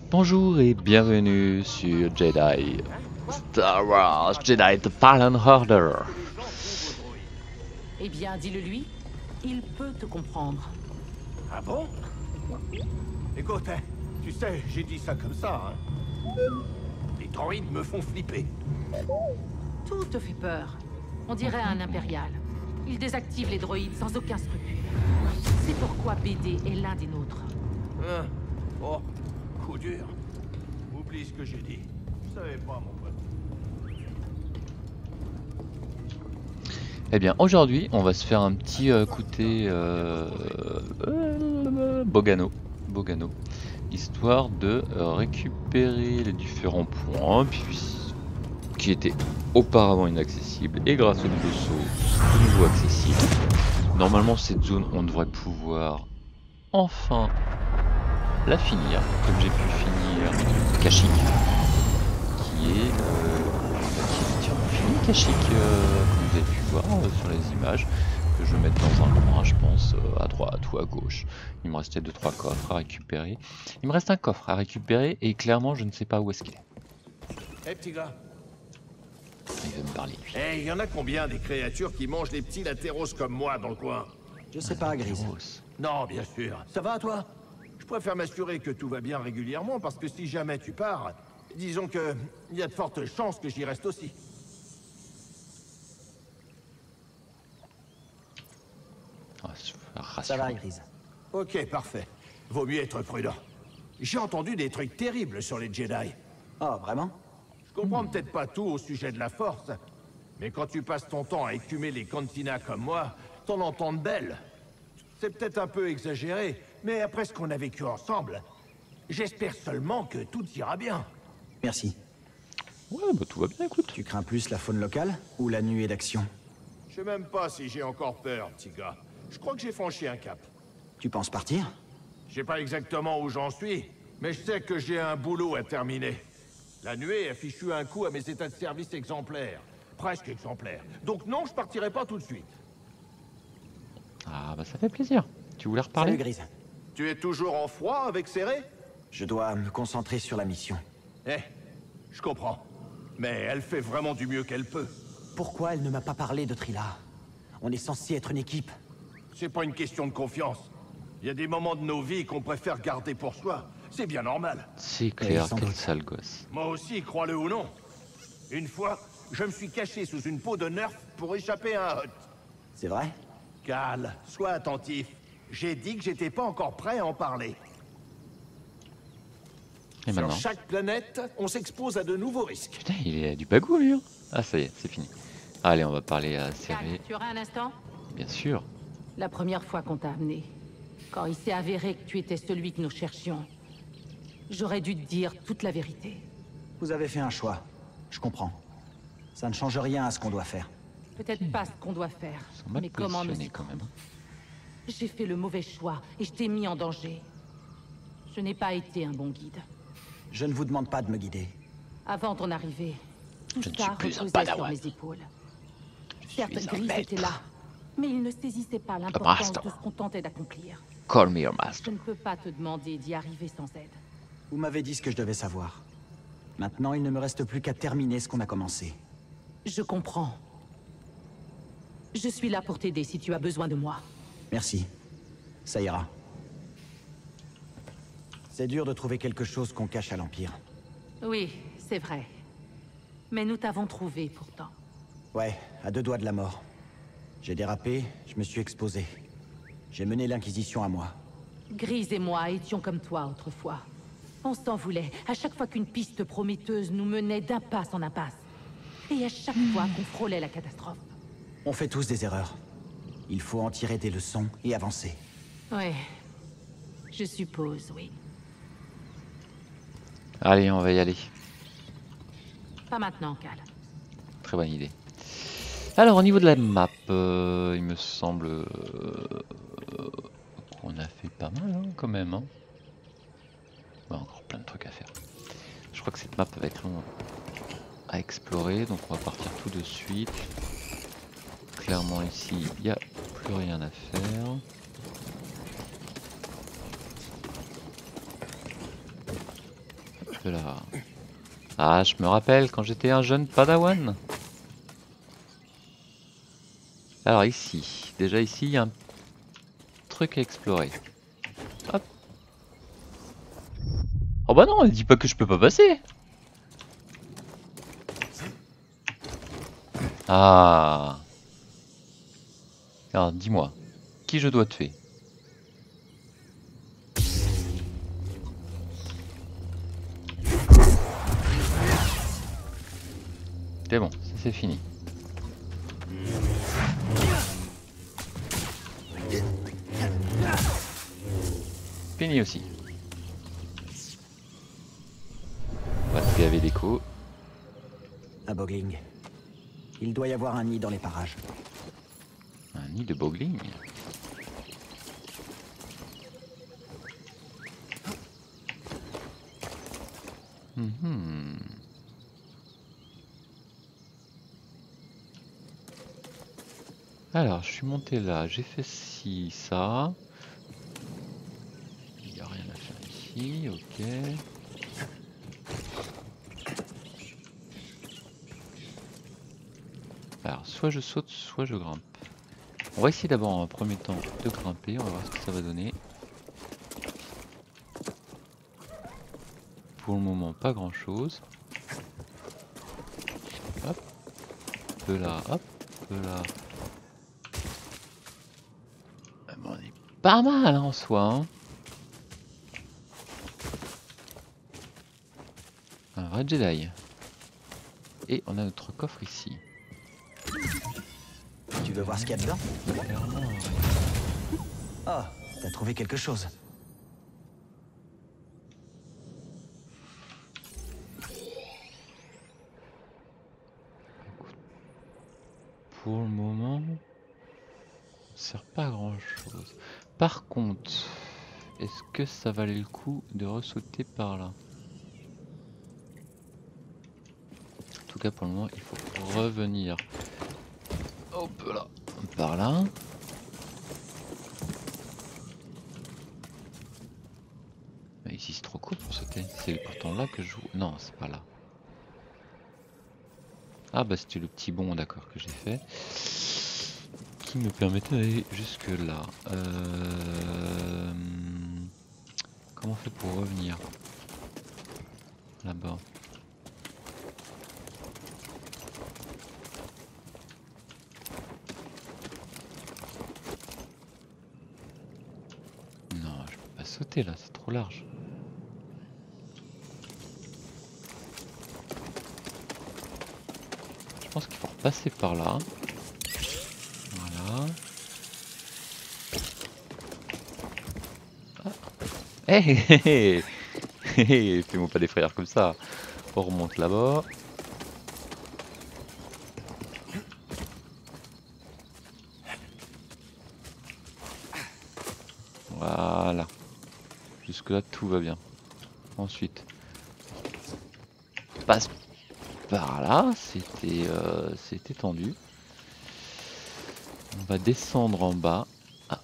Bonjour et bienvenue sur Jedi Star Wars Jedi The Fallen Order. Eh bien, dis-le lui, il peut te comprendre. Ah bon? Écoute, hein, tu sais, j'ai dit ça comme ça, hein. Les droïdes me font flipper. Tout te fait peur. On dirait un impérial. Il désactive les droïdes sans aucun scrupule. C'est pourquoi BD est l'un des nôtres. Hein? Oh, coup dur. Oublie ce que j'ai dit. Je savais pas, mon pote. Eh bien, aujourd'hui, on va se faire un petit côté Bogano, histoire de récupérer les différents points qui étaient auparavant inaccessibles, et grâce au nouveau saut, de nouveau accessible. Normalement, cette zone, on devrait pouvoir enfin la finir, comme j'ai pu finir Kashyyyk, qui est fini Kashyyyk, comme vous avez pu voir sur les images, que je vais mettre dans un coin, je pense, à droite ou à gauche. Il me restait 2-3 coffres à récupérer. Il me reste un coffre à récupérer et clairement je ne sais pas où est-ce qu'il est. Hé, petit gars. Il veut me parler lui. Hé, y en a combien des créatures qui mangent les petits latéraux comme moi dans le coin? Je sais pas, Grise. Grosse. Non, bien sûr. Ça va, toi? Je préfère m'assurer que tout va bien régulièrement, parce que si jamais tu pars, disons que il y a de fortes chances que j'y reste aussi. Ah, Ça va, rassurant. Grise. Ok, parfait. Vaut mieux être prudent. J'ai entendu des trucs terribles sur les Jedi. Oh, vraiment? Je comprends peut-être pas tout au sujet de la Force, mais quand tu passes ton temps à écumer les cantinas comme moi, t'en entends de belles. C'est peut-être un peu exagéré, mais après ce qu'on a vécu ensemble, j'espère seulement que tout ira bien. Merci. Ouais, bah tout va bien, écoute. Tu crains plus la faune locale ou la nuée d'action? Je sais même pas si j'ai encore peur, petit gars. Je crois que j'ai franchi un cap. Tu penses partir? Je sais pas exactement où j'en suis, mais je sais que j'ai un boulot à terminer. La nuée a fichu un coup à mes états de service exemplaires. Presque exemplaires. Donc non, je partirai pas tout de suite. Ah bah ça fait plaisir. Tu voulais reparler? Salut, Grise. Tu es toujours en froid avec Serré? Je dois me concentrer sur la mission. Eh, je comprends. Mais elle fait vraiment du mieux qu'elle peut. Pourquoi elle ne m'a pas parlé de Trilla? On est censé être une équipe. C'est pas une question de confiance. Il y a des moments de nos vies qu'on préfère garder pour soi. C'est bien normal. C'est clair, sans quel doute. sale gosse. Moi aussi, crois-le ou non. Une fois, je me suis caché sous une peau de nerf pour échapper à un hut. C'est vrai? Cal, sois attentif. J'ai dit que j'étais pas encore prêt à en parler. Et Sur maintenant? chaque planète, on s'expose à de nouveaux risques. Putain, il est du bagou lui, hein. Ah ça y est, c'est fini. Allez, on va parler à Serré, Cal, tu auras un instant? bien sûr. La première fois qu'on t'a amené, quand il s'est avéré que tu étais celui que nous cherchions, j'aurais dû te dire toute la vérité. Vous avez fait un choix. Je comprends. Ça ne change rien à ce qu'on doit faire. Peut-être pas ce qu'on doit faire, Ils sont mal mais comment nous positionnés y quand même. prendre. J'ai fait le mauvais choix et je t'ai mis en danger. Je n'ai pas été un bon guide. Je ne vous demande pas de me guider. Avant ton arrivée, tout Je ne ça suis plus un reposait sur padawan. mes épaules. Je Certes, suis un Gris maître. était là, mais il ne saisissait pas l'importance master. de ce qu'on tentait d'accomplir. Call me your Je master. ne peux pas te demander d'y arriver sans aide. Vous m'avez dit ce que je devais savoir. Maintenant, il ne me reste plus qu'à terminer ce qu'on a commencé. Je comprends. Je suis là pour t'aider si tu as besoin de moi. Merci. Ça ira. C'est dur de trouver quelque chose qu'on cache à l'Empire. Oui, c'est vrai. Mais nous t'avons trouvé pourtant. Ouais, à deux doigts de la mort. J'ai dérapé, je me suis exposé. J'ai mené l'Inquisition à moi. Grise et moi étions comme toi autrefois. On s'en voulait à chaque fois qu'une piste prometteuse nous menait d'impasse en impasse. Et à chaque fois qu'on frôlait la catastrophe. On fait tous des erreurs. Il faut en tirer des leçons et avancer. Ouais. Je suppose, oui. Allez, on va y aller. Pas maintenant, Cal. Très bonne idée. Alors, au niveau de la map, il me semble qu'on a fait pas mal hein, quand même. Hein. Ouais, encore plein de trucs à faire. Je crois que cette map va être longue à explorer, donc on va partir tout de suite. Clairement ici, il n'y a plus rien à faire. là. Ah, je me rappelle quand j'étais un jeune padawan. Alors ici, déjà ici, il y a un truc à explorer. Hop. Oh bah non, elle dit pas que je peux pas passer. Ah. Alors dis-moi, qui je dois tuer? C'est bon, ça c'est fini. Fini aussi. On va se gaver d'écho. Un bogling. Il doit y avoir un nid dans les parages. Un nid de bogling. Mhm. Alors, je suis monté là, j'ai fait ci, ça. Il n'y a rien à faire ici, ok. Alors, soit je saute, soit je grimpe. On va essayer d'abord en un premier temps de grimper, on va voir ce que ça va donner. Pour le moment, pas grand chose. Hop, là, hop, là. Bon, on est pas mal hein, en soi. Hein. Un vrai Jedi. Et on a notre coffre ici. Tu veux voir ce qu'il y a dedans? Clairement, Oh, t'as trouvé quelque chose. pour le moment, ça sert pas à grand chose. Par contre, est-ce que ça valait le coup de ressauter par là? En tout cas, pour le moment, il faut revenir. Hop là, par là. Mais ici, c'est trop court pour sauter. C'est pourtant là que je joue. Non, c'est pas là. Ah bah c'était le petit bond d'accord que j'ai fait qui me permettait d'aller jusque là. Comment on fait pour revenir là-bas? Non, je peux pas sauter là, c'est trop large. Je pense qu'il faut repasser par là. Voilà. Ah. Hey, hey, hey, fais-moi pas des frayeurs comme ça. On remonte là-bas. Voilà. Jusque là tout va bien. Ensuite, passe par là, c'était tendu. On va descendre en bas. Ah.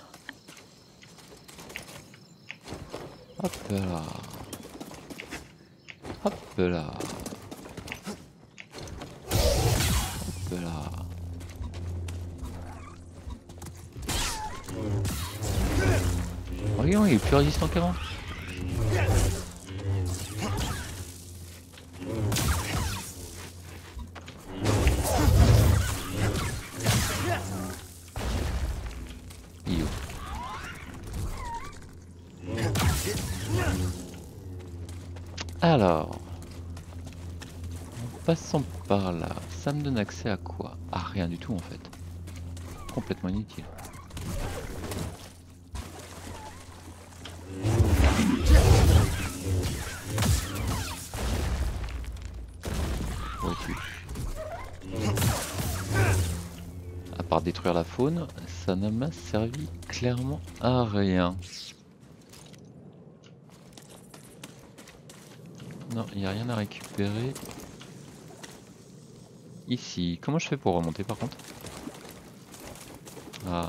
Hop là. Hop là. Hop là. Voyons, il est plus résistant qu'avant. Alors, en passant par là, ça me donne accès à quoi? À rien du tout en fait. Complètement inutile. À part détruire la faune, ça ne m'a servi clairement à rien. Non, il n'y a rien à récupérer. Ici, comment je fais pour remonter par contre? Ah.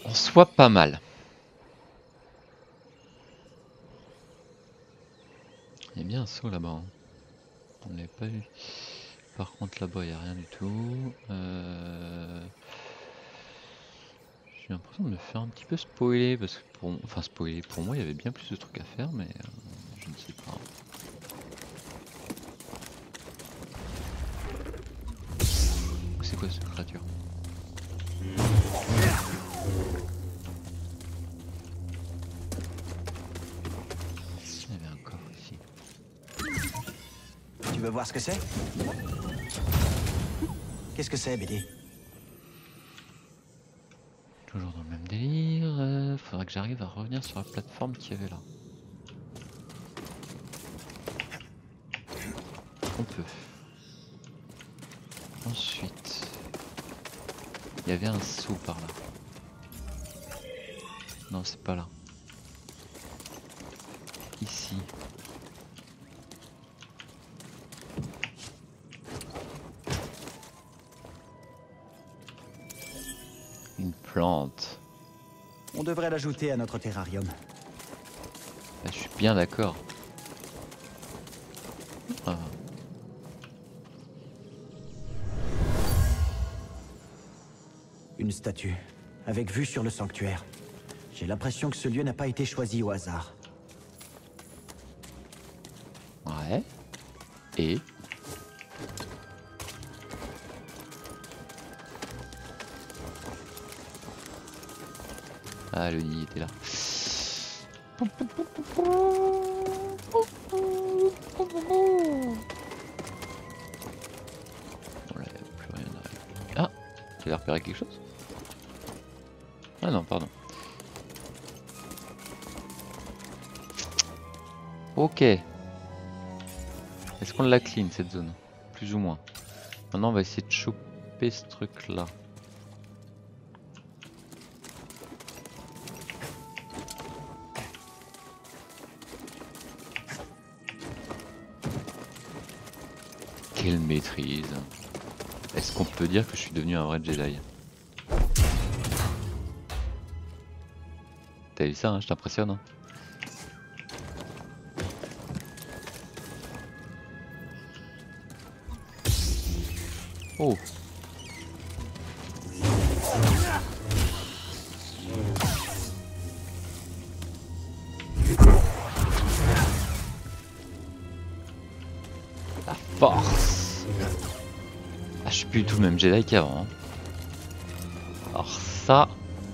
En soit pas mal. Il y a bien un saut là-bas. Hein. On ne l'avait pas vu. Par contre là-bas il n'y a rien du tout. J'ai l'impression de me faire un petit peu spoiler parce que enfin spoiler, pour moi il y avait bien plus de trucs à faire mais je ne sais pas. C'est quoi cette créature? Il y avait un coffre ici. Tu veux voir ce que c'est? Qu'est-ce que c'est, BD? Toujours dans le même délire. Faudrait que j'arrive à revenir sur la plateforme qu'il y avait là. On peut. Ensuite, il y avait un saut par là. Non, c'est pas là. Ici. Une plante. On devrait l'ajouter à notre terrarium. Là, je suis bien d'accord. Ah. Une statue, avec vue sur le sanctuaire. J'ai l'impression que ce lieu n'a pas été choisi au hasard. Ouais. Et ah, le nid était là. Voilà, y a plus rien à... Ah, tu as repéré quelque chose? Ah non, pardon. Ok. Est-ce qu'on la clean cette zone? Plus ou moins. Maintenant on va essayer de choper ce truc là. Quelle maîtrise. Est-ce qu'on peut dire que je suis devenu un vrai Jedi? T'as vu ça, hein, je t'impressionne. Hein. Oh. La force. Ah, je suis plus du tout le même Jedi qu'avant. Hein. Alors ça...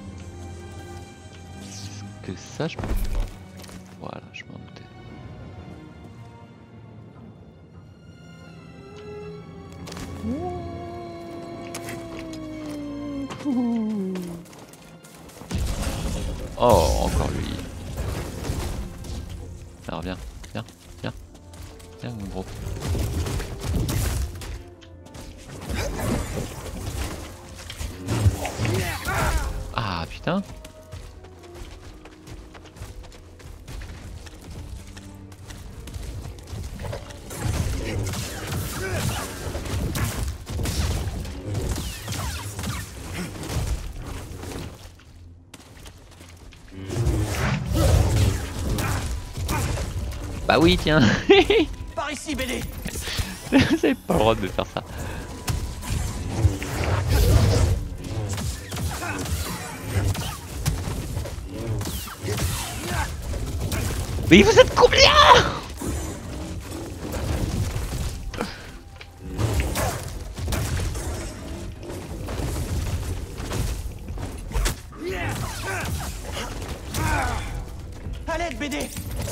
Est-ce que ça je peux... Voilà, je m'en doutais. Oh, encore lui. Alors viens, viens, viens. Viens mon gros. Ah putain. Bah oui, tiens. Par ici, BD. Vous avez pas le droit de faire ça. Mais vous êtes combien? À l'aide, BD.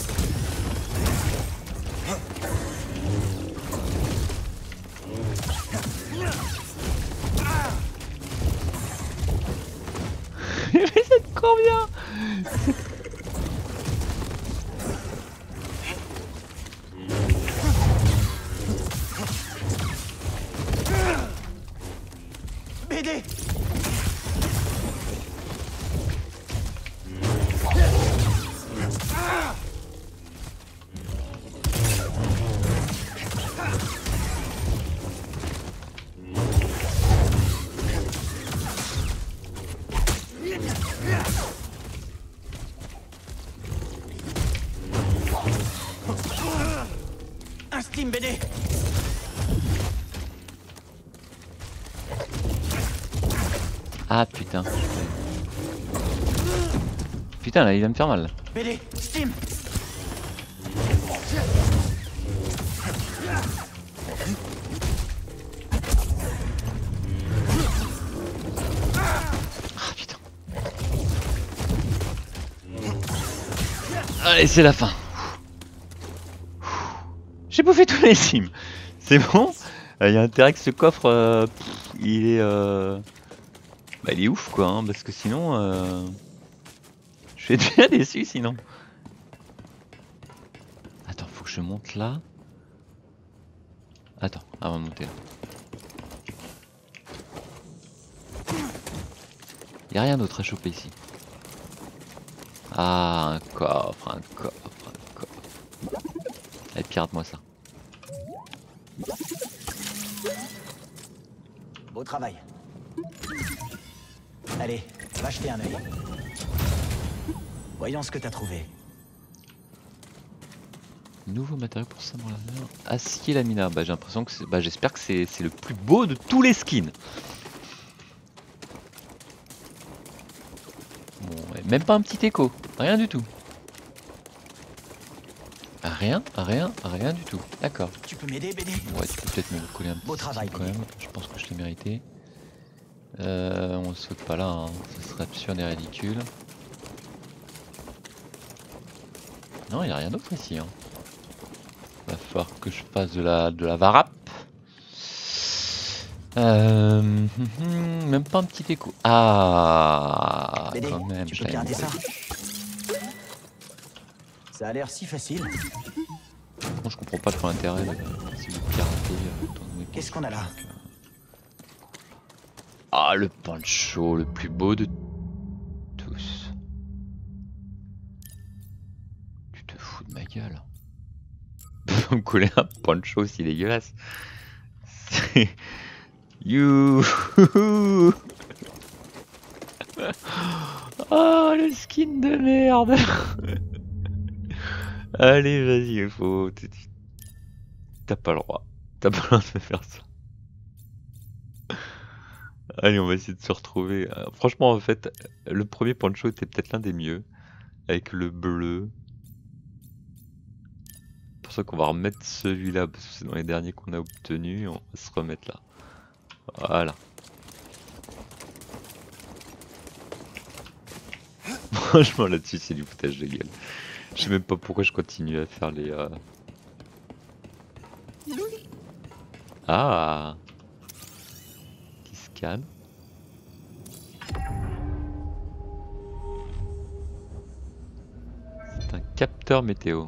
Mais vous êtes combien? BD. Un steam BD. Ah putain. Putain là il va me faire mal. BD, steam. Ah putain. Allez c'est la fin. J'ai bouffé tous les sims. C'est bon. Il y a intérêt que ce coffre, il est, bah, il est ouf quoi, hein, parce que sinon, je suis déjà déçu sinon. Attends, faut que je monte là. Attends, avant de monter là. Y a rien d'autre à choper ici. Ah, un coffre, un coffre, un coffre. Allez, pirate-moi ça. Beau travail. Allez, va jeter un œil. Voyons ce que t'as trouvé. Nouveau matériau pour ça dans la mer. Acier lamina. Bah j'ai l'impression que c'est. Bah j'espère que c'est le plus beau de tous les skins. Bon, ouais, même pas un petit écho. Rien du tout. Rien du tout. D'accord. Tu peux m'aider, BD? Ouais, tu peux peut-être me coller un petit Beau travail, quand même. Je pense que je l'ai mérité. On saute pas là, hein. Ça serait absurde et ridicule. Non, il n'y a rien d'autre ici. Hein. Va falloir que je fasse de la varap. Même pas un petit écho. Ah, BD, quand même. tu peux pirater ça? Ça a l'air si facile. Bon, je comprends pas trop l'intérêt si vous piratez. Qu'est-ce qu'on a là? Ah, le poncho, le plus beau de tous. Tu te fous de ma gueule. Me coller un poncho aussi dégueulasse. You. Oh, le skin de merde. Allez, vas-y, il faut. T'as pas le droit. T'as pas le droit de me faire ça. Allez, on va essayer de se retrouver. Franchement, en fait, le premier poncho était peut-être l'un des mieux. Avec le bleu. C'est pour ça qu'on va remettre celui-là. Parce que c'est dans les derniers qu'on a obtenus. On va se remettre là. Voilà. Franchement, là-dessus, c'est du foutage de gueule. Je sais même pas pourquoi je continue à faire les... Ah, qui scanne. C'est un capteur météo.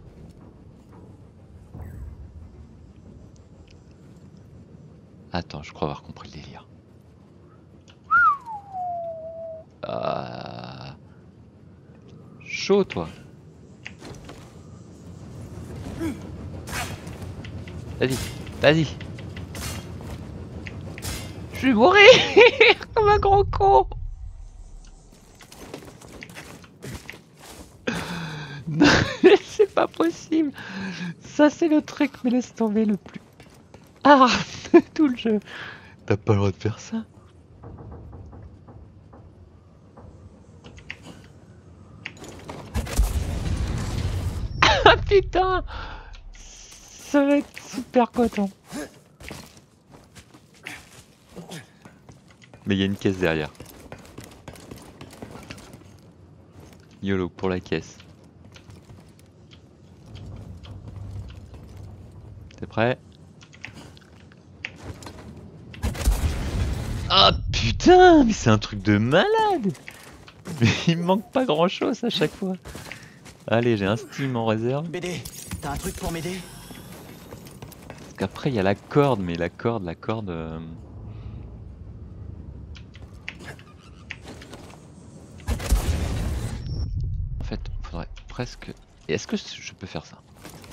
Attends, je crois avoir compris le délire. Chaud, toi. Vas-y, vas-y. Je vais mourir comme un gros con. Non, c'est pas possible. Ça, c'est le truc, mais laisse tomber le plus. Ah, tout le jeu. T'as pas le droit de faire ça. Ah putain, ça va être super coton. Mais il y a une caisse derrière. YOLO pour la caisse. T'es prêt? Ah putain, mais c'est un truc de malade. Mais il me manque pas grand chose à chaque fois. Allez, j'ai un Steam en réserve. BD, t'as un truc pour m'aider? Parce qu'après il y a la corde, mais la corde... En fait, faudrait presque... Et est-ce que je peux faire ça?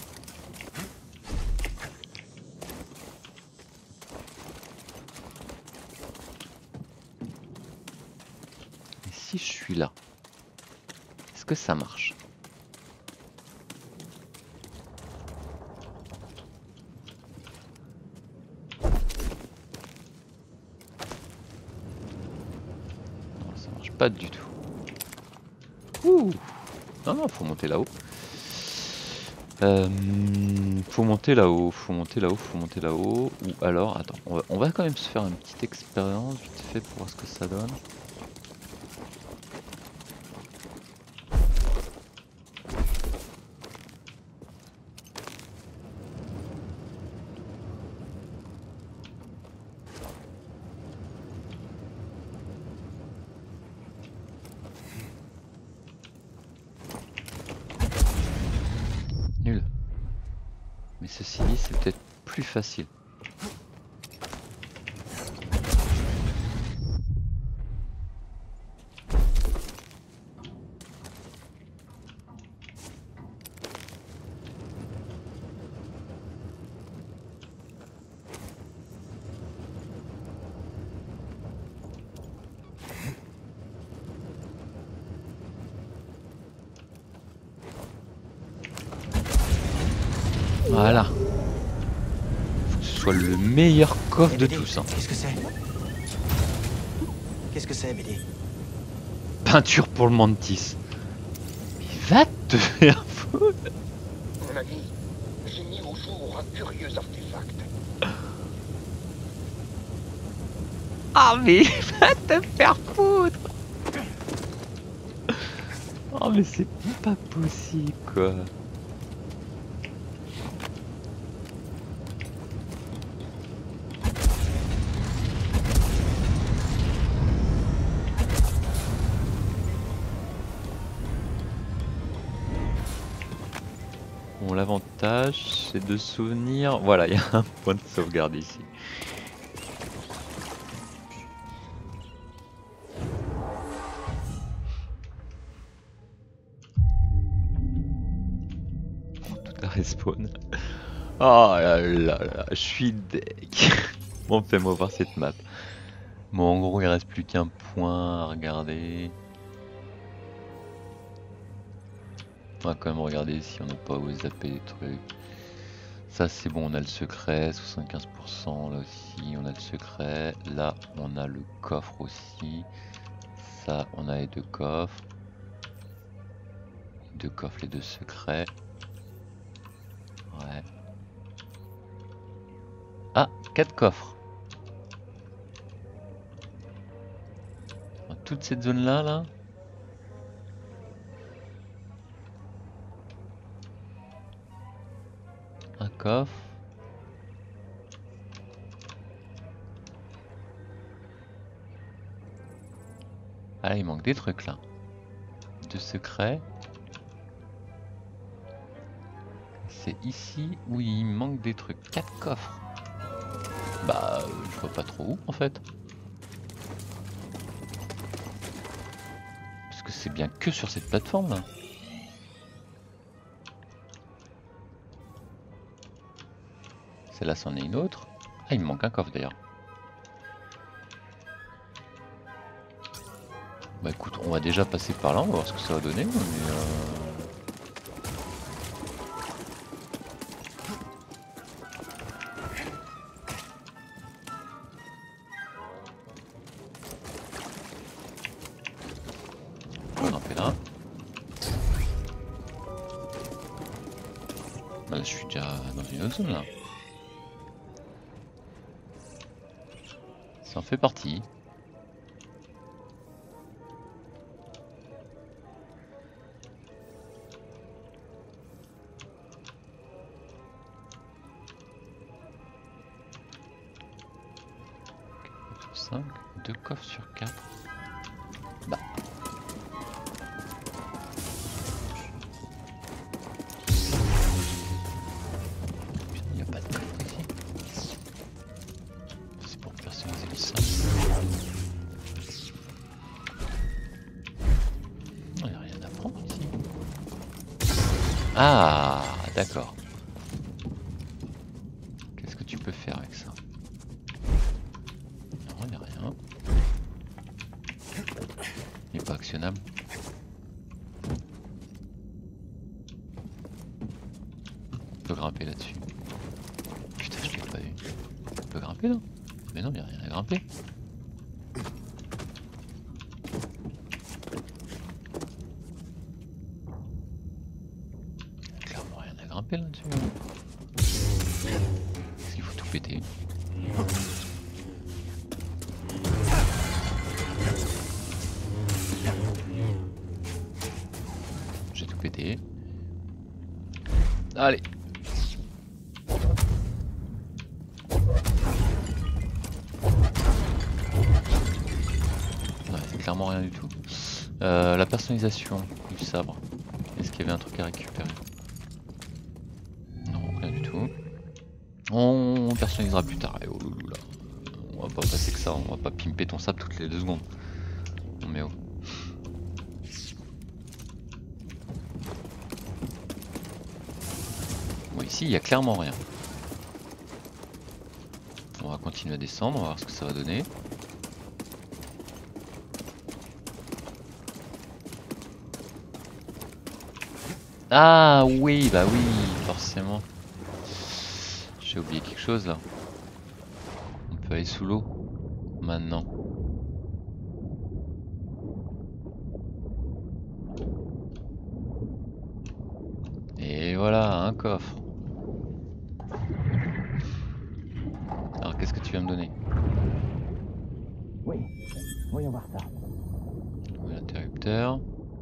Et si je suis là, est-ce que ça marche? pas du tout. Ouh. Non, non, faut monter là-haut. Faut monter là-haut, faut monter là-haut, faut monter là-haut. Ou alors, attends, on va quand même se faire une petite expérience vite fait pour voir ce que ça donne. Nul. Mais ceci dit, c'est peut-être plus facile. Voilà. Faut que ce soit le meilleur coffre de BD, tous. Hein. Qu'est-ce que c'est? Qu'est-ce que c'est, BD? Peinture pour le mantis. Mais va te faire foutre. Mon ami, j'ai mis au jour un curieux artefact. Ah mais va te faire foutre. Oh mais c'est pas possible quoi. Bon, l'avantage c'est de souvenir. Voilà, il y a un point de sauvegarde ici. Tout à respawn. Oh là là là, je suis deg. Bon, fais-moi voir cette map. Bon, en gros, il reste plus qu'un point à regarder. On va quand même regarder si on n'a pas zappé des trucs. Ça c'est bon, on a le secret, 75%, là aussi on a le secret. Là on a le coffre aussi. Ça on a les deux coffres. Les deux coffres, les deux secrets. Ouais. Ah, 4 coffres. Dans toute cette zone là, là. Un coffre. Ah, il manque des trucs là. Deux secrets. C'est ici où il manque des trucs. 4 coffres. Bah, je vois pas trop où en fait. Parce que c'est bien que sur cette plateforme là. Celle-là, c'en est une autre. Ah, il me manque un coffre d'ailleurs. Bah écoute, on va déjà passer par là, on va voir ce que ça va donner. Mais on en fait là. Bah, là, je suis déjà dans une autre zone là. Ça en fait partie. Sur 5, 2 coffres sur 4. Bah. Il n'y a pas de coffre ici. C'est pour personnaliser le sable. Il n'y a rien à prendre ici. Ah, d'accord. Qu'est-ce que tu peux faire avec ça? Non, il n'y a rien. Il n'est pas actionnable. On peut grimper là-dessus. Putain, je l'ai pas vu. On peut grimper là? Mais non, il n'y a rien à grimper. grimper là-dessus. Est-ce qu'il faut tout péter? J'ai tout pété. Allez. Ouais, c'est clairement rien du tout. La personnalisation du sabre. Est-ce qu'il y avait un truc à récupérer? Non, rien du tout. On personnalisera plus tard. Oh là. On va pas passer que ça, on va pas pimper ton sabre toutes les 2 secondes. Non mais oh. Bon, ici il y a clairement rien. On va continuer à descendre, on va voir ce que ça va donner. Ah oui, bah oui, forcément. J'ai oublié quelque chose là. On peut aller sous l'eau maintenant. Et voilà, un coffre. Alors qu'est-ce que tu vas me donner? Oui, voyons voir ça. Oui, l'interrupteur.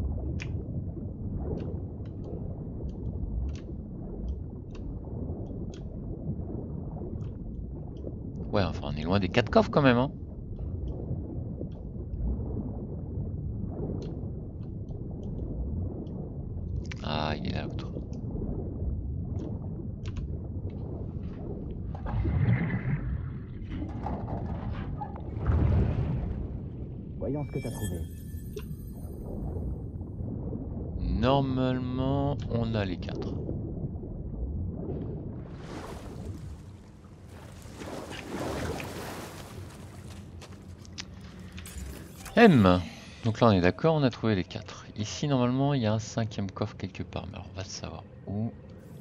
Ouais, enfin on est loin des 4 coffres quand même, hein. Ah, il est là l'autre. Voyons ce que t'as trouvé. Normalement, on a les 4. M. Donc là on est d'accord, on a trouvé les 4. Ici normalement il y a un 5e coffre quelque part, mais alors on va savoir où.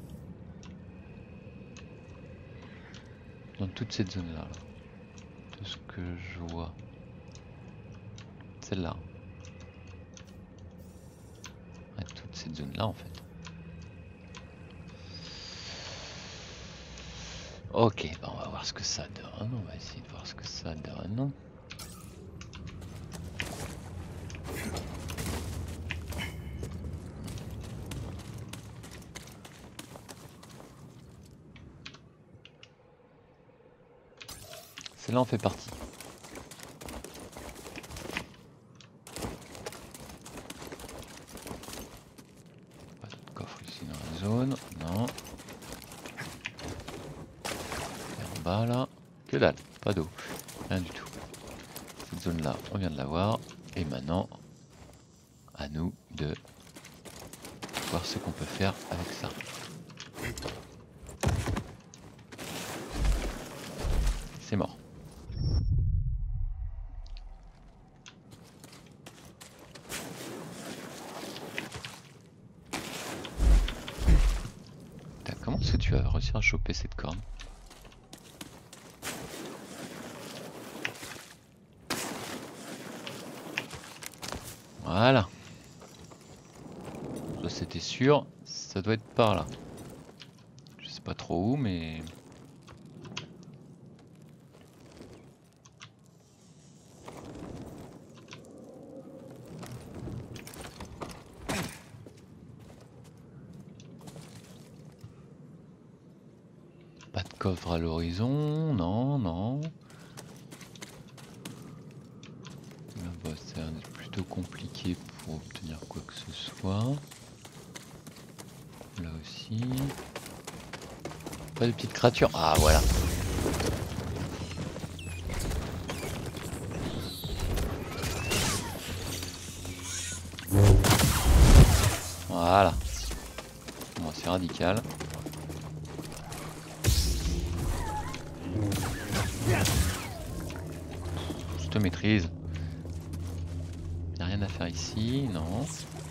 Dans toute cette zone là, de ce que je vois. Celle-là. Ouais, toute cette zone là en fait. Ok, bah on va voir ce que ça donne, on va essayer de voir ce que ça donne. Celle-là en fait partie. Pas de coffre ici dans la zone, non. Et en bas là, que dalle, pas d'eau, rien du tout. Cette zone là, on vient de la voir. Et maintenant, à nous de voir ce qu'on peut faire avec ça. C'est mort. Comment est-ce que tu vas réussir à choper cette corne? Voilà. Ça c'était sûr, ça doit être par là. Je sais pas trop où, mais... Pas de coffre à l'horizon, non. Là-bas, ça a l'air d'être plutôt compliqué pour obtenir quoi que ce soit. Là aussi. Pas de petites créatures. Ah, voilà. Voilà. Bon, c'est radical. Je te maîtrise. Il n'y a rien à faire ici, non.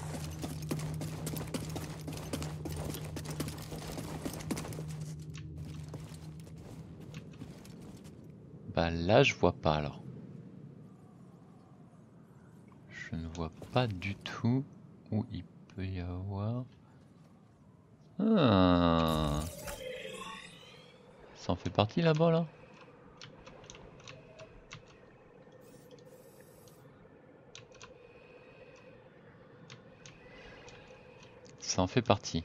Bah là je vois pas alors. Je ne vois pas du tout où il peut y avoir. Ah. Ça en fait partie là-bas là? Ça en fait partie.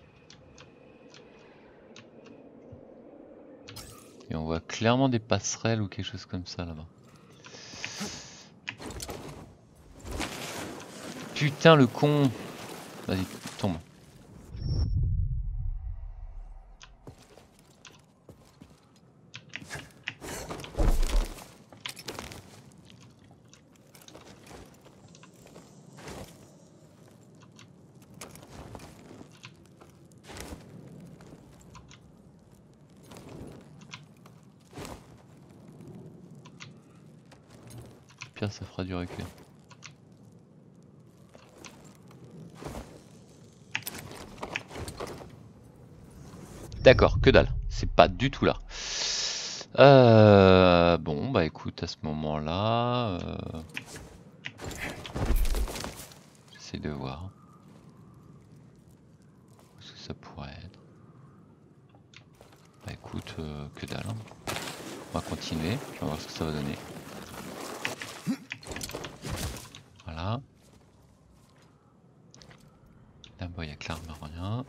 Et on voit clairement des passerelles ou quelque chose comme ça là-bas. Putain le con! Vas-y, tombe. Pire, ça fera du recul. D'accord, que dalle. C'est pas du tout là. Bon, bah écoute, à ce moment-là... J'essaie de voir. Où est-ce que ça pourrait être? Bah écoute, que dalle. On va continuer, on va voir ce que ça va donner. Voilà. Là-bas, il y a clairement rien.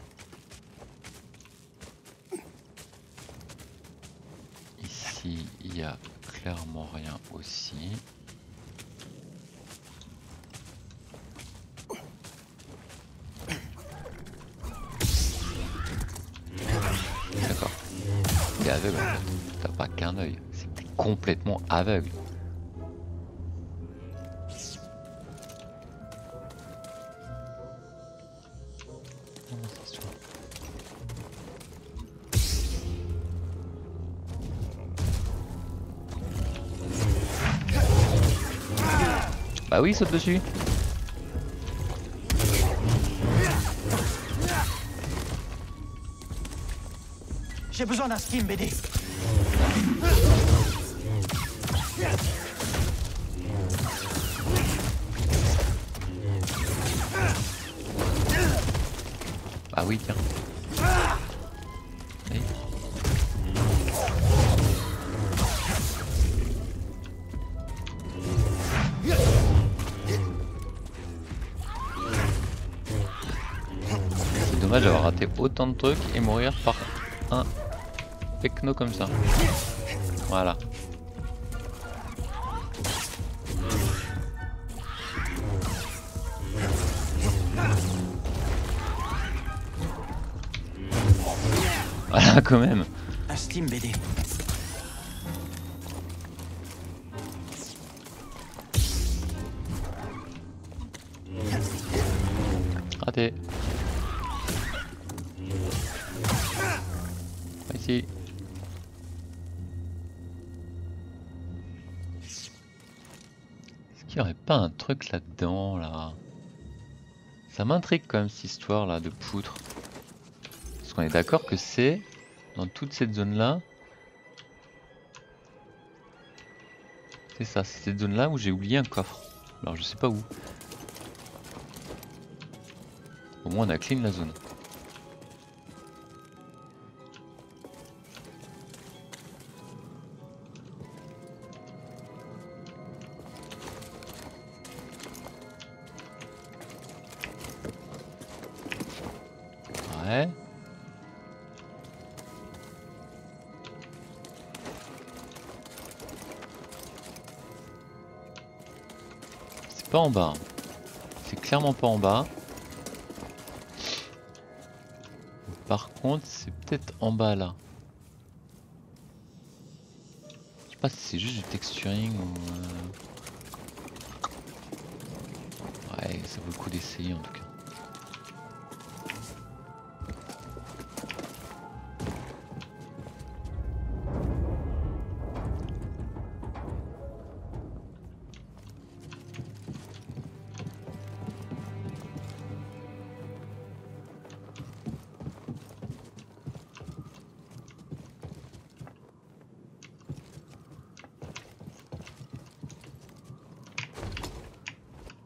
Ici, il y a clairement rien aussi. D'accord. T'es aveugle en fait. T'as pas qu'un œil. C'est que t'es complètement aveugle. Bah oui, saute dessus. J'ai besoin d'un stim, BD. Bah oui, tiens. Oui. C'est dommage d'avoir raté autant de trucs et mourir par un techno comme ça. Voilà. Voilà quand même. Un Steam BD. Raté. Ici. Est-ce qu'il n'y aurait pas un truc là-dedans là? Ça m'intrigue quand même cette histoire là de poutre. Parce qu'on est d'accord que c'est dans toute cette zone là. C'est ça, c'est cette zone là où j'ai oublié un coffre. Alors je sais pas où. Au moins on a clean la zone. Ouais. C'est pas en bas. C'est clairement pas en bas. Par contre, c'est peut-être en bas là. Je sais pas si c'est juste du texturing ou... Ouais, ça vaut le coup d'essayer en tout cas.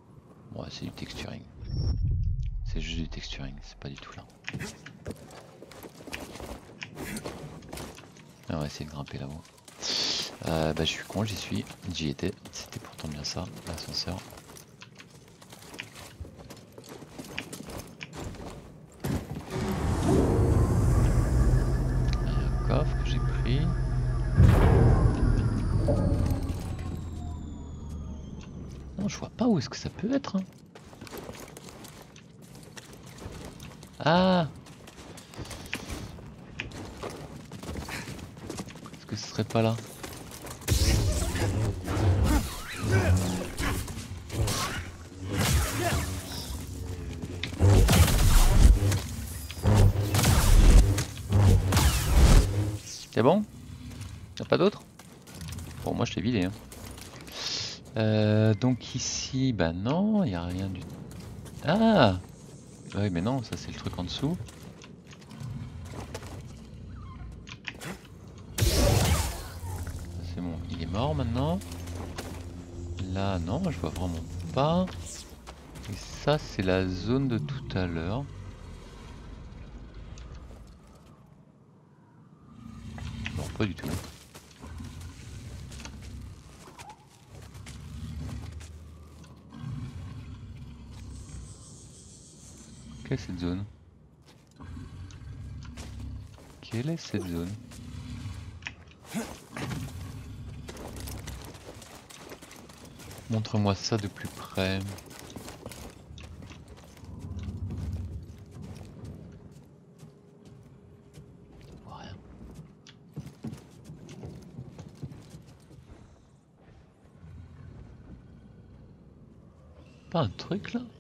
C'est du texturing. C'est juste du texturing, c'est pas du tout là. essayer de grimper là-haut. Bah je suis con, j'y étais. C'était pourtant bien ça, l'ascenseur. Il y a un coffre que j'ai pris. Non, je vois pas où est-ce que ça peut être. Hein. Ah! Est-ce que ce serait pas là? C'est bon? Y'a pas d'autre? Bon, moi je t'ai vidé. Hein. Donc ici, bah non, y a rien du tout. Ah! Oui, mais non, ça c'est le truc en dessous. C'est bon, il est mort maintenant. Là, non, je vois vraiment pas. Et ça, c'est la zone de tout à l'heure. Non, pas du tout. Quelle est cette zone? Quelle est cette zone? Montre-moi ça de plus près. Je vois rien. Pas un truc là?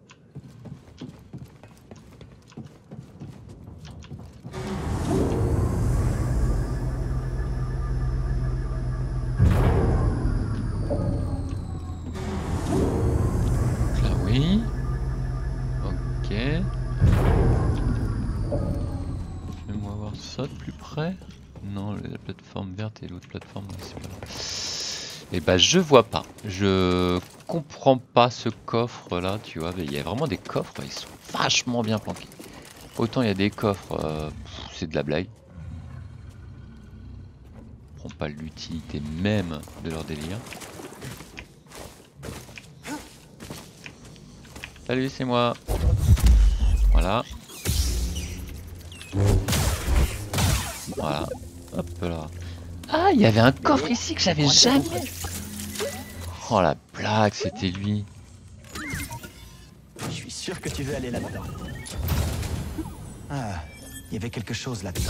Non, la plateforme verte et l'autre plateforme, c'est pas là. Et bah je vois pas. Je comprends pas ce coffre là, tu vois. Il y a vraiment des coffres, ils sont vachement bien planqués. Autant il y a des coffres, c'est de la blague. Je comprends pas l'utilité même de leur délire. Salut, c'est moi. Voilà. Voilà. Hop là. Ah, il y avait un coffre ici que j'avais jamais. Oh la blague, c'était lui. Je suis sûr que tu veux aller là-dedans. Ah, il y avait quelque chose là-dedans.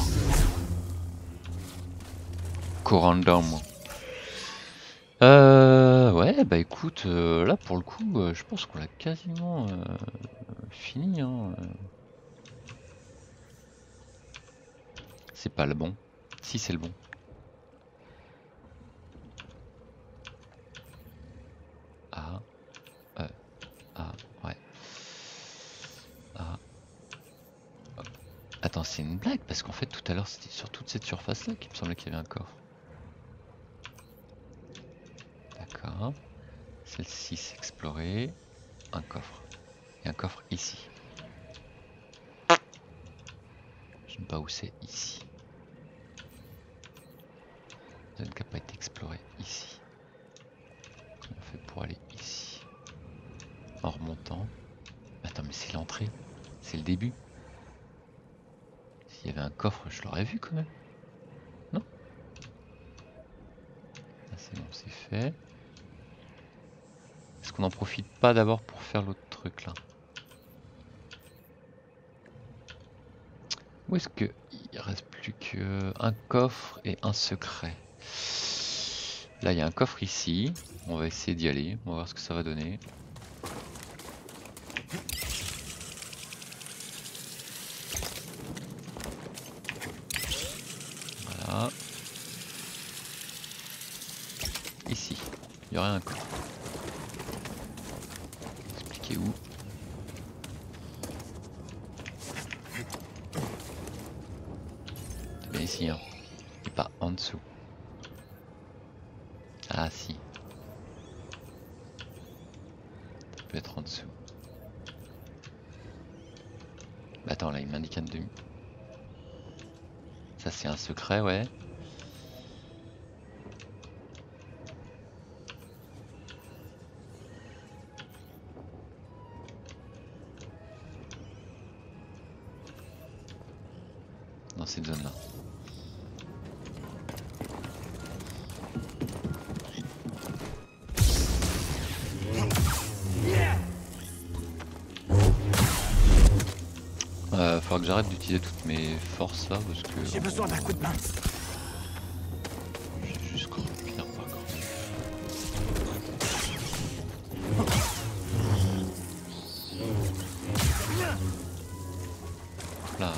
Corandom. Ouais, bah écoute, là pour le coup, je pense qu'on l'a quasiment fini. Hein. C'est pas le bon. Si, c'est le bon. Ah. Ah, ouais. Ah. Attends, c'est une blague parce qu'en fait tout à l'heure c'était sur toute cette surface là qu'il me semblait qu'il y avait un coffre. D'accord. Celle-ci s'explorer. Un coffre. Et un coffre ici. Je ne sais pas où c'est ici. Zone qui n'a pas été explorée ici. Comment on fait pour aller ici? En remontant. Attends, mais c'est l'entrée. C'est le début. S'il y avait un coffre, je l'aurais vu quand même. Non? Ah, c'est bon, c'est fait. Est-ce qu'on n'en profite pas d'abord pour faire l'autre truc là? Où est-ce que il reste plus qu'un coffre et un secret? Là, il y a un coffre ici. On va essayer d'y aller. On va voir ce que ça va donner. Voilà. Ici, il y aurait un coffre. Expliquez où. C'est bien ici, hein. Et pas en dessous. Ah si. Ça peut être en dessous. Bah attends, là il m'indique un demi. Ça c'est un secret, ouais. cette zone là. Faudra que j'arrête d'utiliser toutes mes forces là parce que... J'ai besoin d'un coup de main. Je vais juste finir par corner. Là.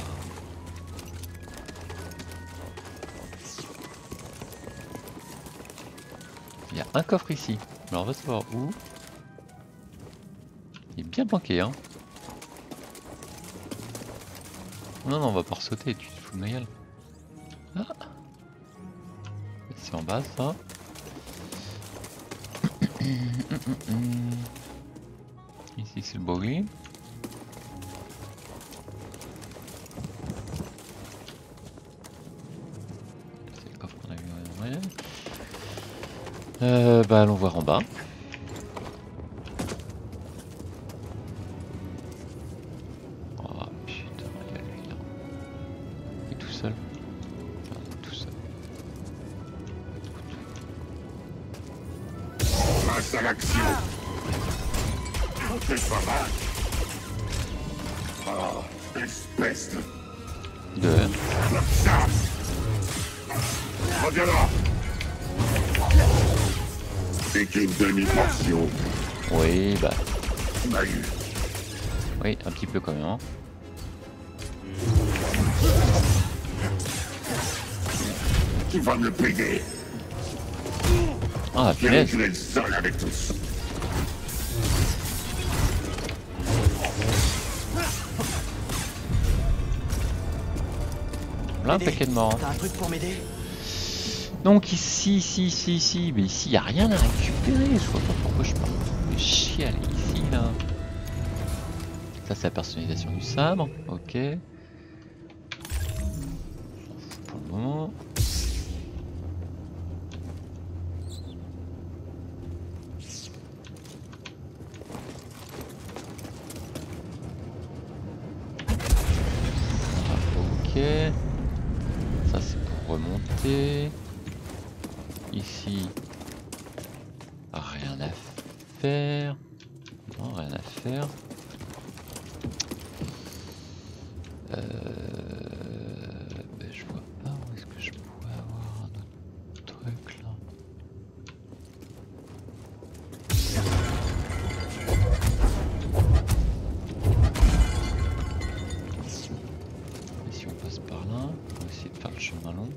Il y a un coffre ici. Alors on va savoir où. Il est bien planqué hein. Non, on va pas ressauter, tu te fous de ma gueule. Ah. C'est en bas ça. Ici c'est le bruit. C'est le coffre qu'on a vu. Ouais. Bah allons voir en bas. À l'action. C'est pas mal. Oh, espèce de... Ça. Reviens là. C'est qu'une demi-portion. Oui, bah... Mahu. Oui, un petit peu quand même. Hein. Tu vas me payer. Ah, punaise. Tu es le seul avec tout ça. Là, un paquet de morts. T'as un truc pour m'aider? Donc ici, mais ici, il n'y a rien à récupérer. Je vois pas pourquoi je parle. Je vais chialer ici, là. Ça, c'est la personnalisation du sabre. Ok. Pour le moment. Ça c'est pour remonter. Ici, rien à faire. Non, rien à faire. Ben, je vois pas où est-ce que je pourrais avoir un autre truc là. Par là, on va essayer de faire le chemin long.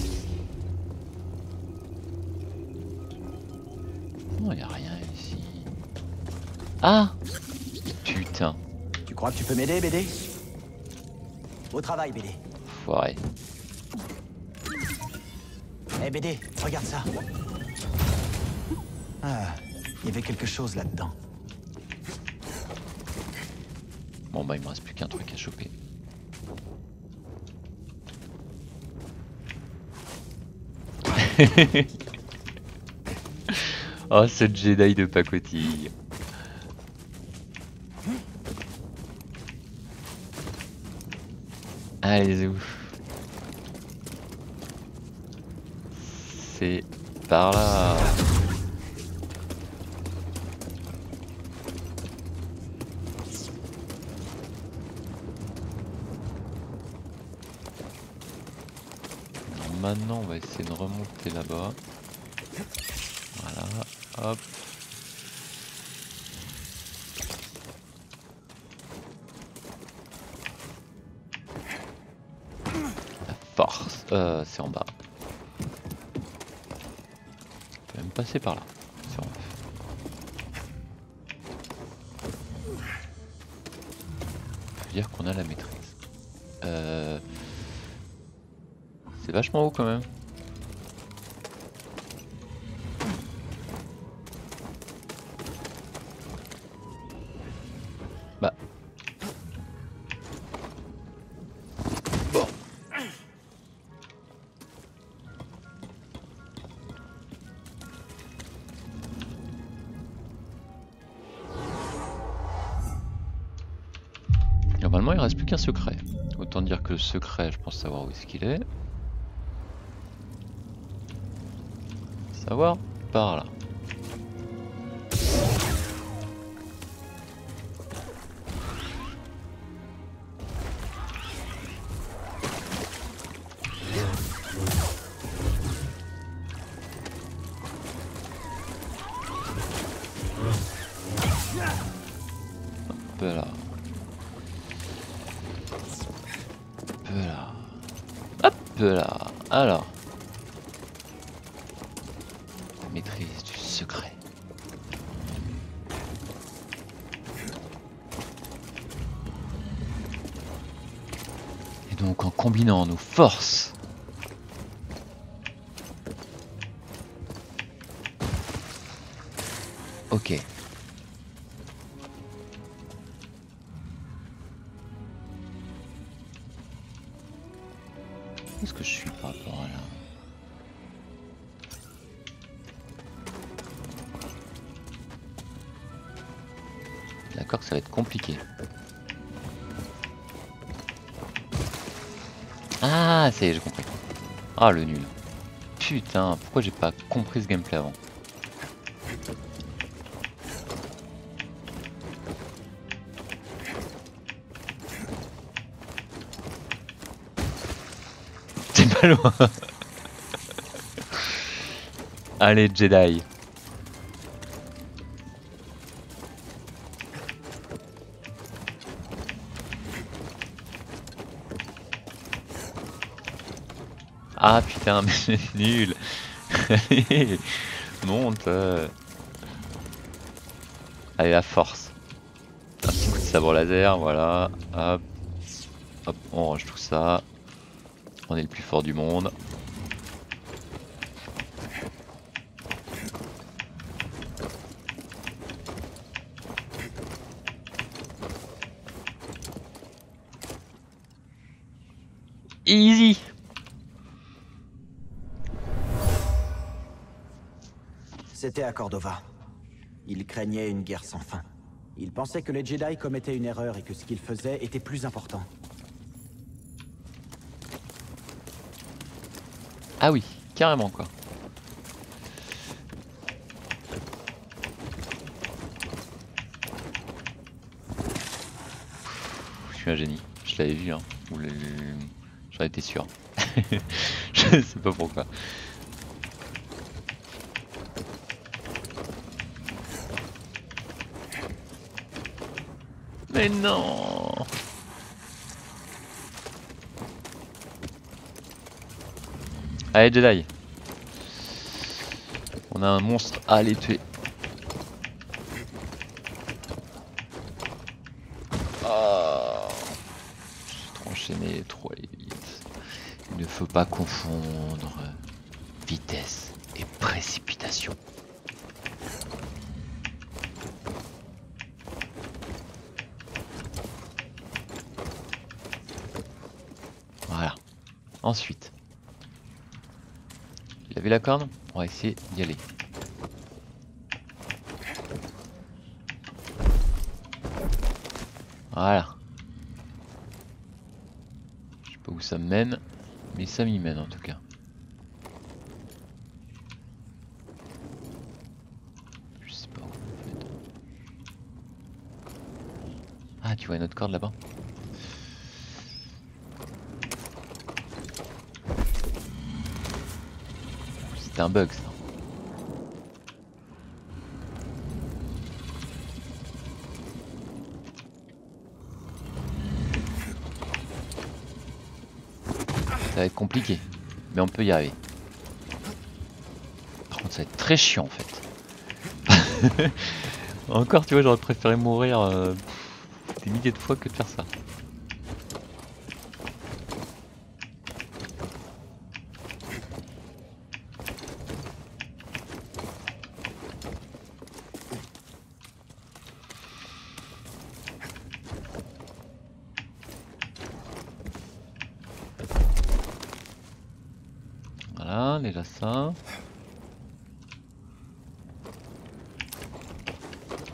Non, il n'y a rien ici. Ah! Putain. Tu crois que tu peux m'aider, BD? Au travail, BD. Foiré. Eh BD, regarde ça. Ah, il y avait quelque chose là-dedans. Bon bah il me reste plus qu'un truc à choper. Oh, ce Jedi de pacotille. Allez, ouf. C'est par là. Alors maintenant, on va essayer de remonter là-bas. Voilà, hop. La force, c'est en bas. On peut même passer par là. C'est en F. Ça veut dire qu'on a la maîtrise. C'est vachement haut quand même. Bah. Bon. Normalement il reste plus qu'un secret. Au autant dire que le secret, je pense savoir où est-ce qu'il est. Savoir par là. Hop là. Hop là. Hop là. Alors. Maîtrise du secret. Et donc en combinant nos forces. Ok. Où est-ce que je suis par rapport à là? D'accord que ça va être compliqué. Ah, ça y est, j'ai compris. Ah, le nul. Putain, pourquoi j'ai pas compris ce gameplay avant? T'es pas loin. Allez, Jedi. Ah putain, mais c'est nul. Allez, monte. Allez, la force. Un petit coup de sabre laser, voilà. Hop. Hop, on range tout ça. On est le plus fort du monde. Easy. C'était à Cordova. Il craignait une guerre sans fin. Il pensait que les Jedi commettaient une erreur et que ce qu'ils faisaient était plus important. Ah oui, carrément quoi. Je suis un génie. Je l'avais vu, hein. J'en étais sûr. Je sais pas pourquoi. Mais non! Allez Jedi. On a un monstre à aller tuer. Oh. J'ai trop enchaîné, trop allé vite. Il ne faut pas confondre vitesse et précipitation. Voilà. Ensuite. Il avait la corne? On va essayer d'y aller. Voilà. Je sais pas où ça me mène, mais ça m'y mène en tout cas. Je sais pas où en fait. Ah, tu vois une autre corde là-bas? C'est un bug ça. Ça va être compliqué, mais on peut y arriver. Par contre, ça va être très chiant en fait. Encore, tu vois, j'aurais préféré mourir des milliers de fois que de faire ça. Voilà, déjà ça.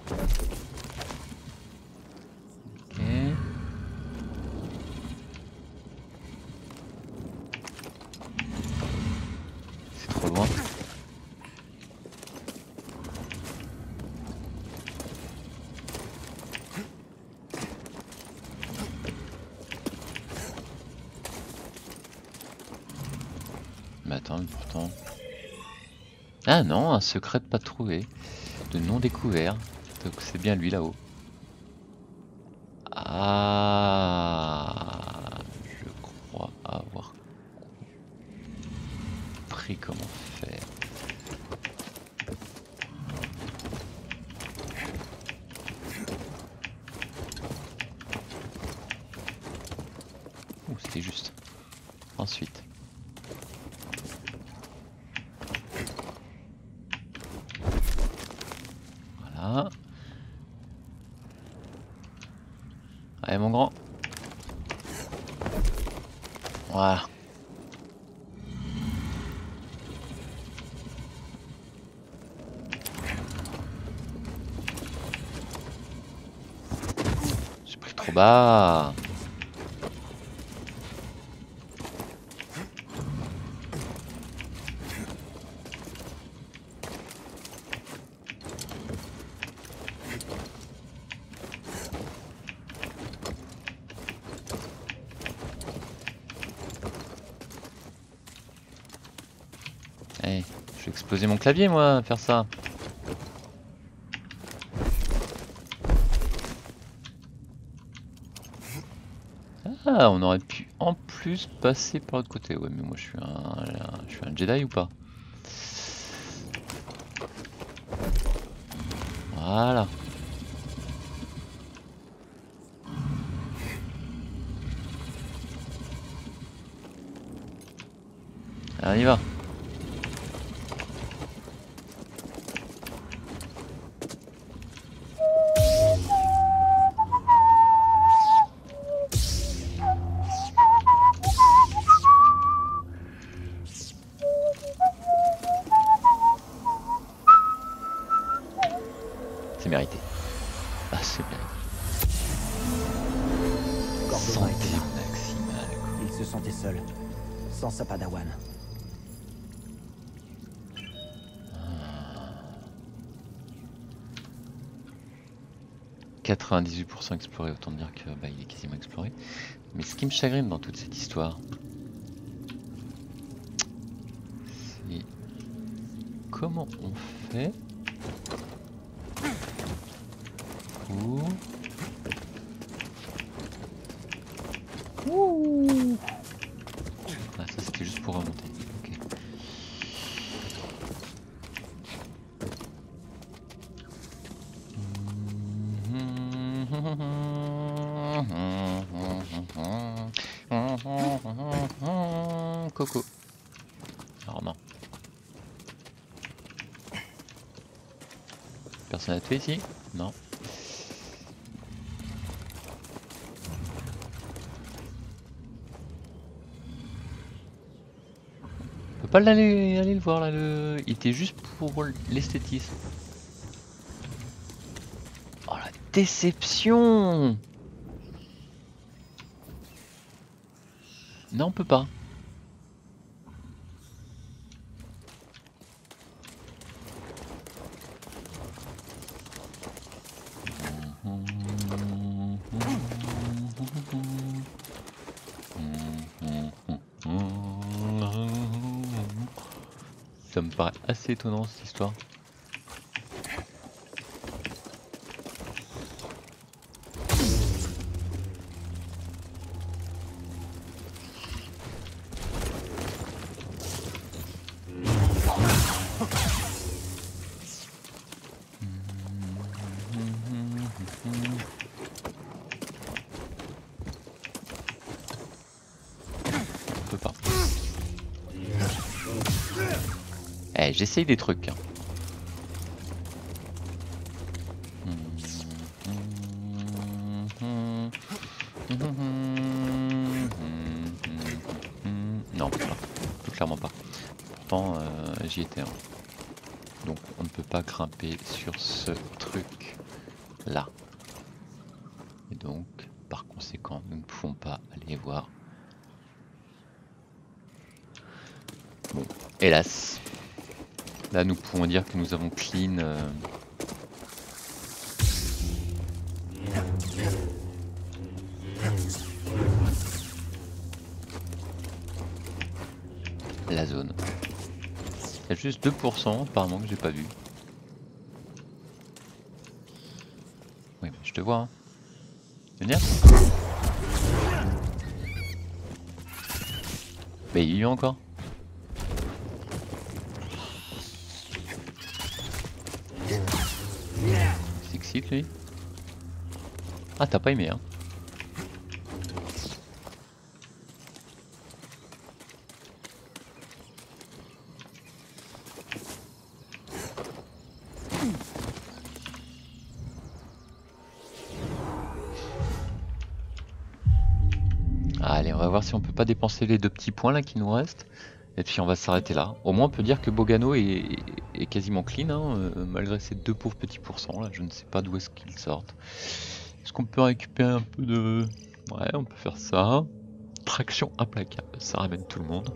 Ok. Mais attends, pourtant... Ah non, un secret pas trouvé. De non découvert. Donc c'est bien lui là-haut. Ah, je crois avoir compris comment faire. Ouh, c'était juste. Ensuite. Voilà. Allez mon grand. Voilà. J'ai pris trop bas. Hey, je vais exploser mon clavier moi à faire ça. Ah, on aurait pu en plus passer par l'autre côté. Ouais, mais moi je suis un Jedi ou pas? Voilà. Allez, on y va. C'est mérité. Ah, c'est bien. Cordova était Santé là. maximale, quoi. Il se sentait seul, sans sa padawan. « 98% exploré, autant dire que bah, il est quasiment exploré. Mais ce qui me chagrine dans toute cette histoire, c'est comment on fait pour... Ouh. Ah, ça c'était juste pour remonter. Ok. Coco. Alors non. Personne à tuer ici? Non. On peut pas aller le voir là, il était juste pour l'esthétisme. Oh la déception! Non, on peut pas. Ça me paraît assez étonnant cette histoire. On peut pas. Eh, j'essaye des trucs. Hein. Non, voilà. Tout clairement pas. Pourtant, j'y étais. Hein. Donc, on ne peut pas grimper sur ce truc là. Et donc, par conséquent, nous ne pouvons pas aller voir. Bon, hélas. Là, nous pouvons dire que nous avons clean. la zone. Il y a juste 2% apparemment que j'ai pas vu. Oui, mais je te vois. Hein. Venir. Mais il y a encore. C'est excite lui. Ah t'as pas aimé hein. Allez, on va voir si on peut pas dépenser les 2 petits points là qui nous restent. Et puis on va s'arrêter là. Au moins on peut dire que Bogano est quasiment clean, hein, malgré ces 2 pauvres petits pourcents là. Je ne sais pas d'où est-ce qu'ils sortent. Est-ce qu'on peut récupérer un peu de... Ouais, on peut faire ça. Traction implacable, ça ramène tout le monde.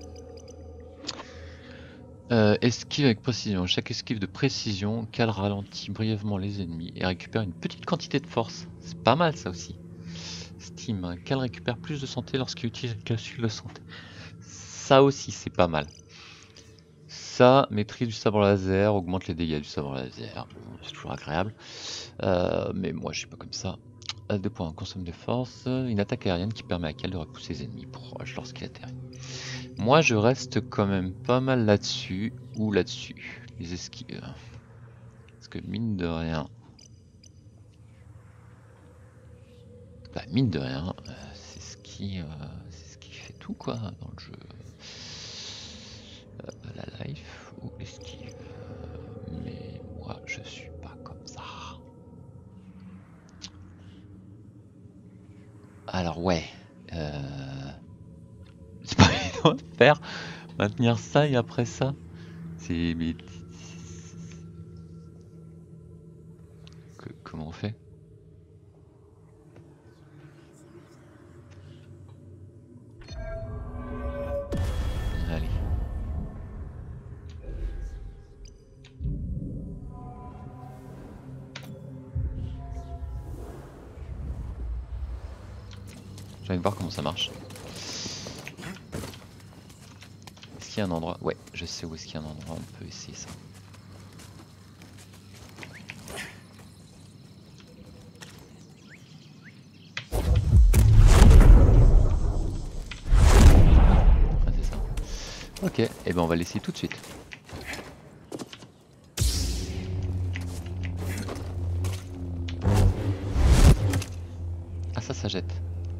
Esquive avec précision. Chaque esquive de précision cale ralentit brièvement les ennemis et récupère une petite quantité de force. C'est pas mal ça aussi. Steam, Cal récupère plus de santé lorsqu'il utilise un capsule de santé. Ça aussi c'est pas mal. Ça, maîtrise du sabre laser, augmente les dégâts du sabre laser. Bon, c'est toujours agréable. Mais moi je suis pas comme ça. 2 points, consomme de force. Une attaque aérienne qui permet à Cal de repousser les ennemis proches lorsqu'il atterrit. Moi je reste quand même pas mal là-dessus ou là-dessus. Les esquives. Parce que mine de rien... Bah, mine de rien, c'est ce qui fait tout quoi dans le jeu. La life ou esquive. Mais moi je suis pas comme ça. Alors ouais. C'est pas évident de faire. Maintenir ça et après ça. C'est... Mais... Comment on fait? Allez. J'ai envie de voir comment ça marche. Est-ce qu'il y a un endroit? Ouais, je sais où est-ce qu'il y a un endroit, on peut essayer ça. Ah, c'est ça. Ok, et ben on va l'essayer tout de suite. Ah ça jette.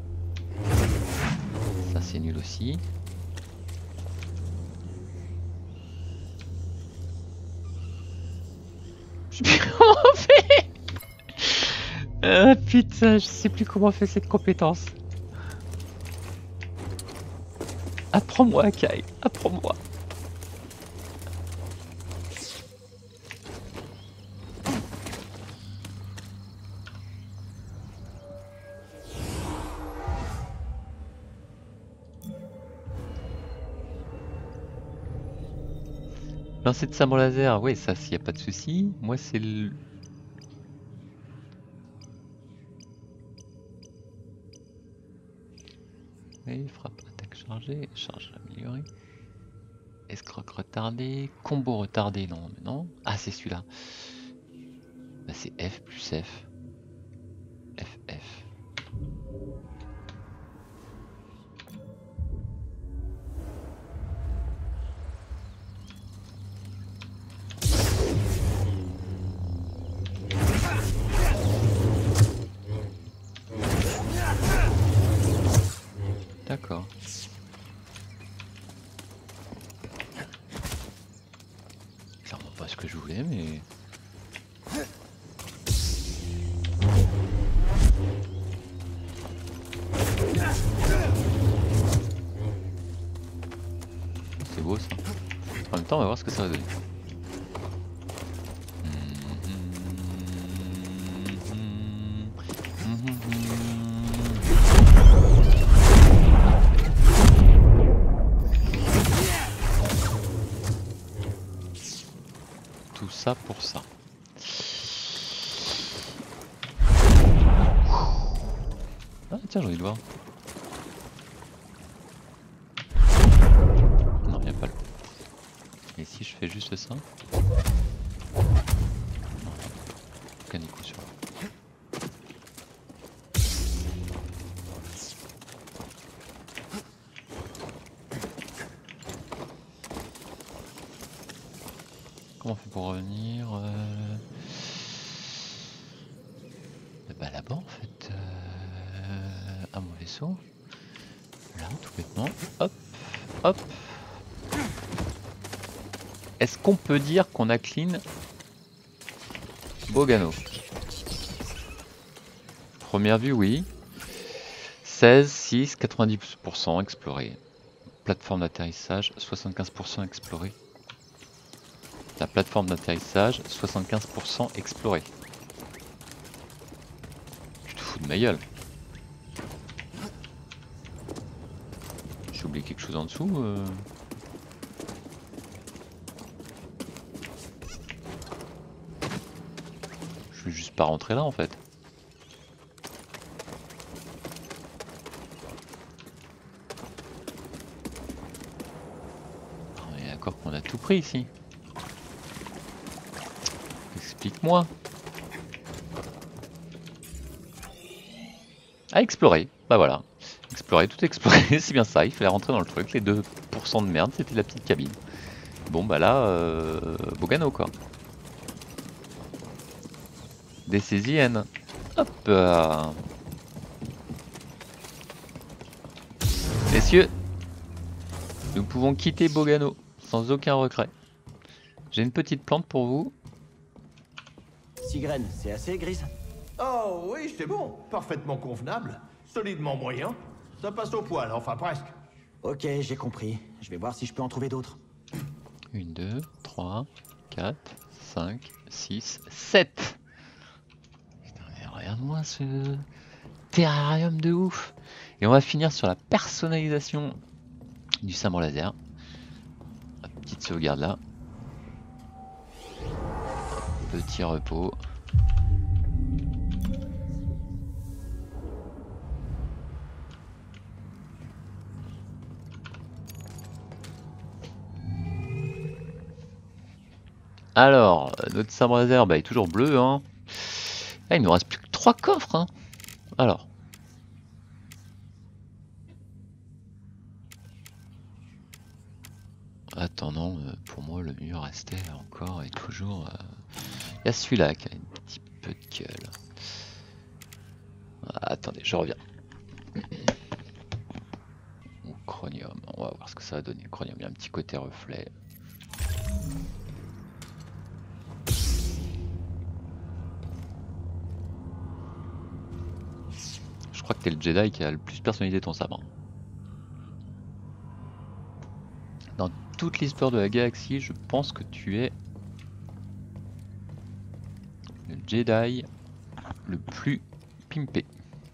Ça c'est nul aussi. Je sais plus comment on fait. Ah putain, je sais plus comment on fait cette compétence. Apprends-moi Kai, apprends-moi. Lancer de sabre laser, ouais ça s'il n'y a pas de souci. Moi c'est le... Oui, frappe, attaque chargée, charge améliorée. Escroc retardé, combo retardé, non mais non. Ah c'est celui-là. Bah, c'est F plus F. FF. D'accord. Clairement pas ce que je voulais, mais... C'est beau ça. En même temps, on va voir ce que ça va donner. Tout ça pour ça. Ah tiens, j'ai envie de voir. Non, rien. fait juste ça. Aucun coup sur. Comment on fait pour revenir bah là-bas en fait. À mon vaisseau. Là, tout bêtement. Hop, hop. Est-ce qu'on peut dire qu'on a clean Bogano? Première vue, oui. 16, 6, 90% exploré. Plateforme d'atterrissage, 75% exploré. La plateforme d'atterrissage, 75% exploré. Tu te fous de ma gueule. J'ai oublié quelque chose en dessous Je vais juste pas rentrer là en fait. On est d'accord qu'on a tout pris ici. Explique-moi. À explorer, bah voilà. Explorer, tout explorer, c'est bien ça, il fallait rentrer dans le truc. Les 2% de merde, c'était la petite cabine. Bon bah là, Bogano quoi. DCZN. Hop. Messieurs, nous pouvons quitter Bogano sans aucun regret. J'ai une petite plante pour vous. 6 graines, c'est assez, Grise? Oh oui, c'est bon. Parfaitement convenable. Solidement moyen. Ça passe au poil, enfin presque. Ok, j'ai compris. Je vais voir si je peux en trouver d'autres. 1, 2, 3, 4, 5, 6, 7. Putain, mais regarde-moi ce terrarium de ouf. Et on va finir sur la personnalisation du sabre laser. Petite sauvegarde là. Petit repos. Alors, notre sabre laser bah, est toujours bleu. Hein. Là, il nous reste plus que 3 coffres. Hein. Alors. Attendant, pour moi, le mieux restait encore et toujours. Il y a celui-là qui a un petit peu de gueule. Ah, attendez, je reviens. Chromium, on va voir ce que ça va donner. Chromium, il y a un petit côté reflet. Je crois que t'es le Jedi qui a le plus personnalisé ton sabre. Dans toute l'histoire de la galaxie, je pense que tu es le Jedi le plus pimpé.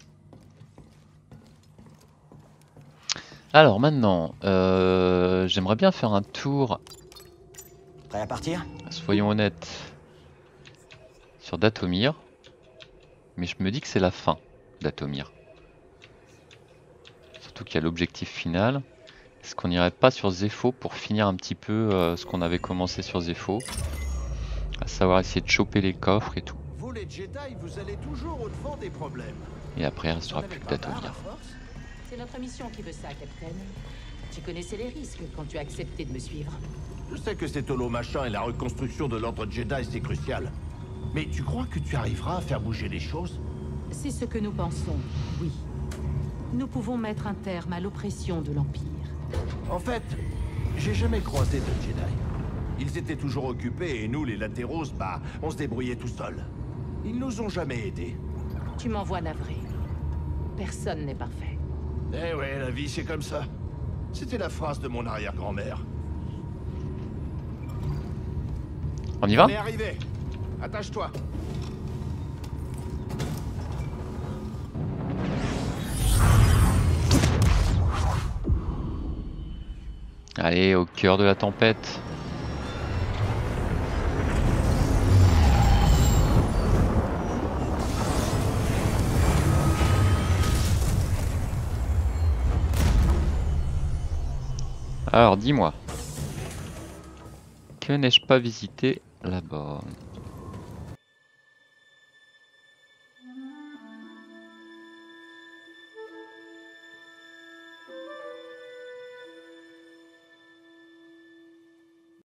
Alors maintenant, j'aimerais bien faire un tour. Prêt à partir? Soyons honnêtes. Sur Dathomir. Mais je me dis que c'est la fin d'Atomir. Surtout qu'il y a l'objectif final. Est-ce qu'on n'irait pas sur Zepho pour finir un petit peu ce qu'on avait commencé sur Zepho? À savoir essayer de choper les coffres et tout. Vous les Jedi, vous allez toujours au-devant des problèmes. Et après il ne restera plus que Dathomir. C'est notre mission qui veut ça, Capitaine. Tu connaissais les risques quand tu as accepté de me suivre. Je sais que cet holo machin et la reconstruction de l'ordre Jedi, c'est crucial. Mais tu crois que tu arriveras à faire bouger les choses? C'est ce que nous pensons, oui. Nous pouvons mettre un terme à l'oppression de l'Empire. En fait, j'ai jamais croisé de Jedi. Ils étaient toujours occupés et nous, les latéraux, bah, on se débrouillait tout seuls. Ils nous ont jamais aidés. Tu m'envoies navré. Personne n'est parfait. Eh ouais, la vie, c'est comme ça. C'était la phrase de mon arrière-grand-mère. On y va? On est arrivé. Attache-toi. Allez, au cœur de la tempête. Alors, dis-moi. Que n'ai-je pas visité là-bas?